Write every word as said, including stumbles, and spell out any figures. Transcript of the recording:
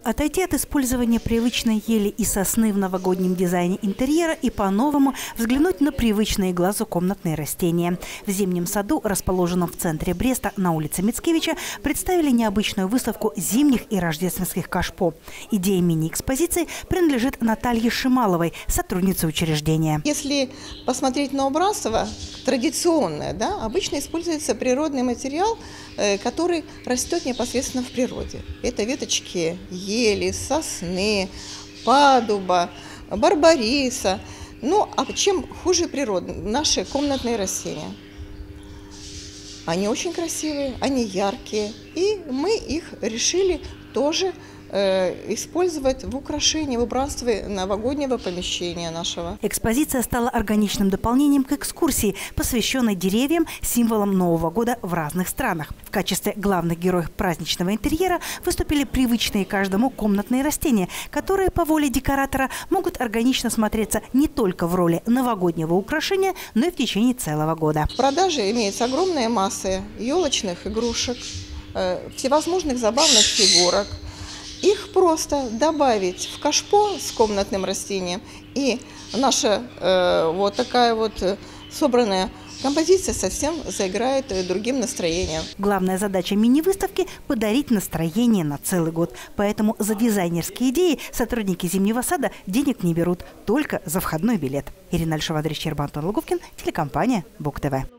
Отойти от использования привычной ели и сосны в новогоднем дизайне интерьера и по-новому взглянуть на привычные глазу комнатные растения. В Зимнем саду, расположенном в центре Бреста на улице Мицкевича, представили необычную выставку зимних и рождественских кашпо. Идея мини-экспозиции принадлежит Наталье Шималовой, сотруднице учреждения. Если посмотреть на убранство, традиционное, да, обычно используется природный материал, который растет непосредственно в природе. Это веточки ели, сосны, падуба, барбариса. Ну, а чем хуже природы? Наши комнатные растения. Они очень красивые, они яркие, и мы их решили тоже использовать в украшении, в убранстве новогоднего помещения нашего. Экспозиция стала органичным дополнением к экскурсии, посвященной деревьям, символам Нового года в разных странах. В качестве главных героев праздничного интерьера выступили привычные каждому комнатные растения, которые по воле декоратора могут органично смотреться не только в роли новогоднего украшения, но и в течение целого года. В продаже имеется огромная масса елочных игрушек, всевозможных забавных фигурок. Их просто добавить в кашпо с комнатным растением, и наша э, вот такая вот собранная композиция совсем заиграет другим настроением. Главная задача мини-выставки – подарить настроение на целый год. Поэтому за дизайнерские идеи сотрудники Зимнего сада денег не берут, только за входной билет. Ирина Альшова, Андрей Щерба, Антон Луговкин, телекомпания БУК ТВ.